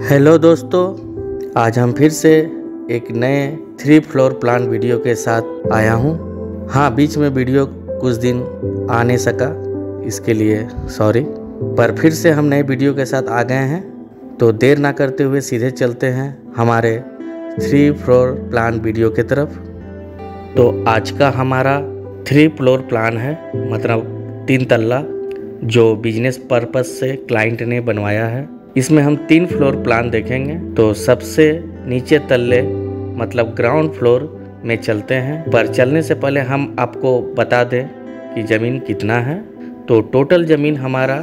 Hello दोस्तों, आज हम फिर से एक नए 3 फ्लोर प्लान वीडियो के साथ आया हूँ। हाँ, बीच में वीडियो कुछ दिन आ नहीं सका, इसके लिए सॉरी, पर फिर से हम नए वीडियो के साथ आ गए हैं। तो देर ना करते हुए सीधे चलते हैं हमारे 3 फ्लोर प्लान वीडियो की तरफ। तो आज का हमारा 3 फ्लोर प्लान है, मतलब 3 तल्ला, जो बिजनेस पर्पस से क्लाइंट ने बनवाया है। इसमें हम 3 फ्लोर प्लान देखेंगे। तो सबसे नीचे तल्ले मतलब ग्राउंड फ्लोर में चलते हैं। पर चलने से पहले हम आपको बता दें कि ज़मीन कितना है। तो टोटल ज़मीन हमारा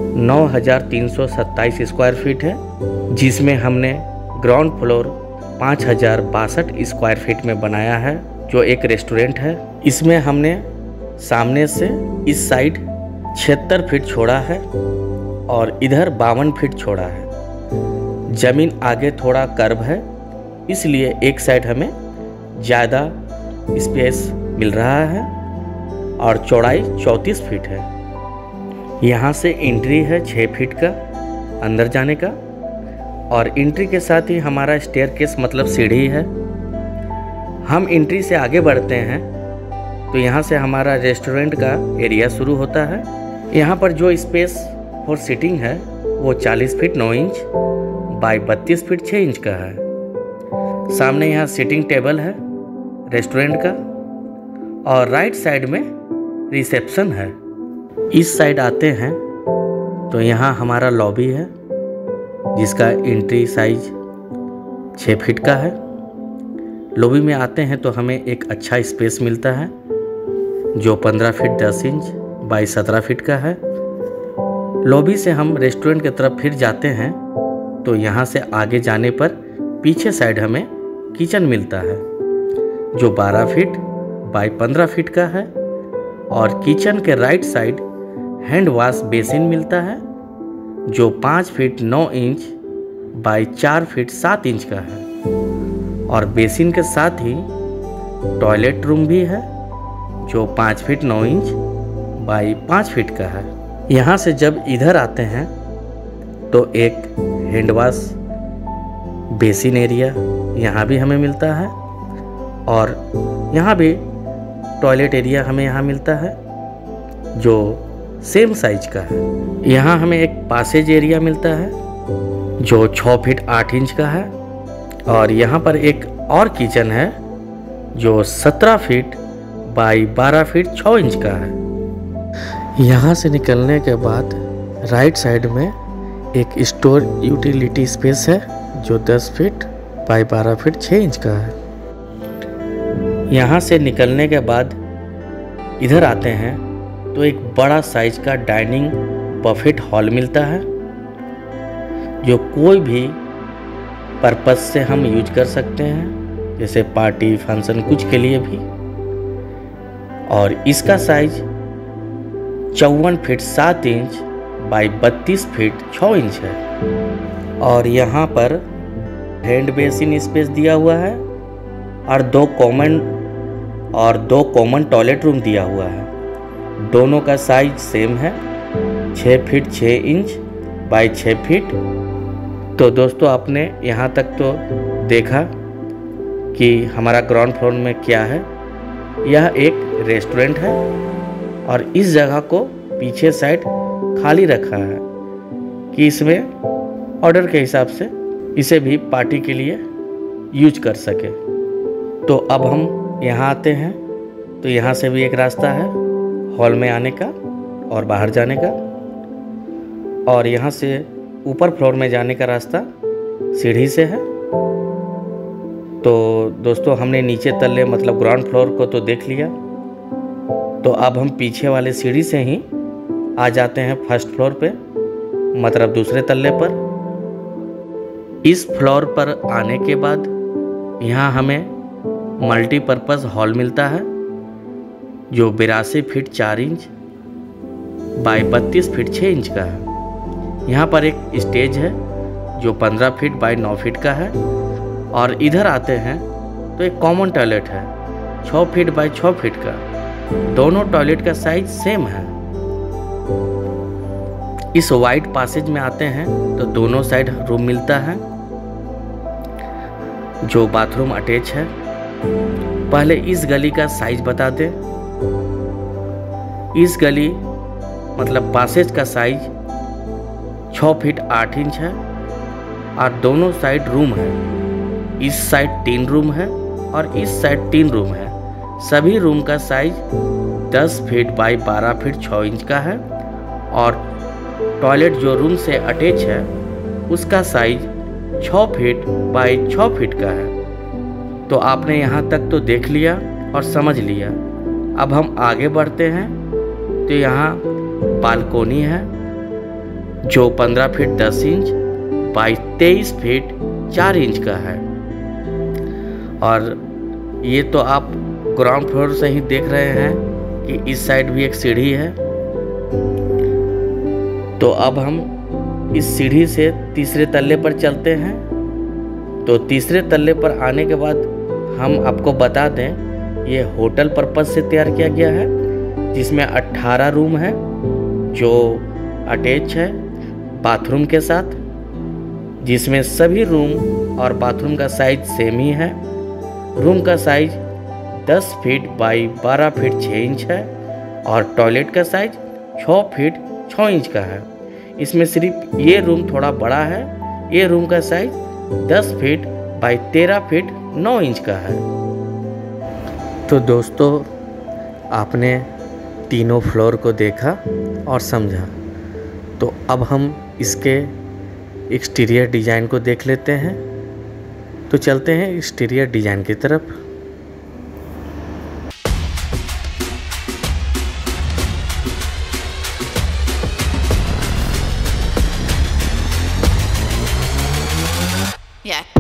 9,327 स्क्वायर फीट है, जिसमें हमने ग्राउंड फ्लोर 5,062 स्क्वायर फीट में बनाया है, जो एक रेस्टोरेंट है। इसमें हमने सामने से इस साइड 76 फीट छोड़ा है और इधर 52 फीट छोड़ा है। ज़मीन आगे थोड़ा कर्व है, इसलिए एक साइड हमें ज़्यादा स्पेस मिल रहा है और चौड़ाई 34 फीट है। यहाँ से एंट्री है 6 फीट का अंदर जाने का, और एंट्री के साथ ही हमारा स्टेयरकेस मतलब सीढ़ी है। हम एंट्री से आगे बढ़ते हैं तो यहाँ से हमारा रेस्टोरेंट का एरिया शुरू होता है। यहाँ पर जो स्पेस और सीटिंग है वो 40 feet 9 inch by 32 feet 6 inch का है। सामने यहाँ सीटिंग टेबल है रेस्टोरेंट का, और राइट साइड में रिसेप्शन है। इस साइड आते हैं तो यहाँ हमारा लॉबी है, जिसका एंट्री साइज 6 फीट का है। लॉबी में आते हैं तो हमें एक अच्छा स्पेस मिलता है, जो 15 फीट 10 इंच बाई 17 फीट का है। लॉबी से हम रेस्टोरेंट की तरफ फिर जाते हैं तो यहाँ से आगे जाने पर पीछे साइड हमें किचन मिलता है, जो 12 फीट बाई 15 फीट का है। और किचन के right side hand wash basin मिलता है, जो 5 feet 9 inch by 4 feet 7 inch का है। और बेसिन के साथ ही टॉयलेट रूम भी है, जो 5 फीट 9 इंच बाई 5 फीट का है। यहाँ से जब इधर आते हैं तो एक हैंड वॉश बेसिन एरिया यहाँ भी हमें मिलता है, और यहाँ भी टॉयलेट एरिया हमें यहाँ मिलता है, जो सेम साइज का है। यहाँ हमें एक पासेज एरिया मिलता है, जो 6 फीट 8 इंच का है। और यहाँ पर एक और किचन है, जो 17 फीट बाई 12 फीट 6 इंच का है। यहाँ से निकलने के बाद राइट साइड में एक स्टोर यूटिलिटी स्पेस है, जो 10 फीट बाई 12 फीट 6 इंच का है। यहाँ से निकलने के बाद इधर आते हैं तो एक बड़ा साइज का डाइनिंग बफेट हॉल मिलता है, जो कोई भी पर्पस से हम यूज कर सकते हैं, जैसे पार्टी फंक्शन कुछ के लिए भी। और इसका size 54 feet 7 inch by 32 feet 6 inch है। और यहाँ पर हैंड बेसिन स्पेस दिया हुआ है, और 2 कॉमन टॉयलेट रूम दिया हुआ है। दोनों का साइज सेम है, 6 फीट 6 इंच बाई 6 फीट। तो दोस्तों, आपने यहाँ तक तो देखा कि हमारा ग्राउंड फ्लोर में क्या है। यह एक रेस्टोरेंट है, और इस जगह को पीछे साइड खाली रखा है कि इसमें ऑर्डर के हिसाब से इसे भी पार्टी के लिए यूज कर सके। तो अब हम यहाँ आते हैं तो यहाँ से भी एक रास्ता है हॉल में आने का और बाहर जाने का, और यहाँ से ऊपर फ्लोर में जाने का रास्ता सीढ़ी से है। तो दोस्तों, हमने नीचे तल्ले मतलब ग्राउंड फ्लोर को तो देख लिया। तो अब हम पीछे वाले सीढ़ी से ही आ जाते हैं फर्स्ट फ्लोर पे, मतलब दूसरे तल्ले पर। इस फ्लोर पर आने के बाद यहाँ हमें मल्टीपर्पज़ हॉल मिलता है, जो 82 feet 4 inch by 32 feet 6 inch का है। यहाँ पर एक स्टेज है, जो 15 फीट बाई 9 फीट का है। और इधर आते हैं तो एक कॉमन टॉयलेट है, 6 फीट बाई 6 फीट का। दोनों टॉयलेट का साइज सेम है। इस वाइट पैसेज में आते हैं तो दोनों साइड रूम मिलता है, जो बाथरूम अटैच है। पहले इस गली का साइज बता दें। इस गली मतलब पासेज का साइज 6 फीट 8 इंच है और दोनों साइड रूम है। इस साइड 3 रूम है और इस साइड 3 रूम है। सभी रूम का size 10 feet by 12 feet 6 inch का है और टॉयलेट जो रूम से अटैच है उसका साइज 6 फीट बाई 6 फीट का है। तो आपने यहाँ तक तो देख लिया और समझ लिया। अब हम आगे बढ़ते हैं तो यहाँ बालकोनी है जो 15 feet 10 inch by 23 feet 4 inch का है। और ये तो आप ग्राउंड फ्लोर से ही देख रहे हैं कि इस साइड भी एक सीढ़ी है। तो अब हम इस सीढ़ी से तीसरे तल्ले पर चलते हैं। तो तीसरे तल्ले पर आने के बाद हम आपको बता दें ये होटल पर्पस से तैयार किया गया है, जिसमें 18 रूम है जो अटैच है बाथरूम के साथ, जिसमें सभी रूम और बाथरूम का साइज सेम ही है। रूम का size 10 feet by 12 feet 6 inch है और टॉयलेट का साइज 6 फीट 6 इंच का है। इसमें सिर्फ ये रूम थोड़ा बड़ा है। ये रूम का size 10 feet by 13 feet 9 inch का है। तो दोस्तों आपने तीनों फ्लोर को देखा और समझा। तो अब हम इसके एक्सटीरियर डिज़ाइन को देख लेते हैं। तो चलते हैं एक्सटीरियर डिज़ाइन की तरफ। Yeah.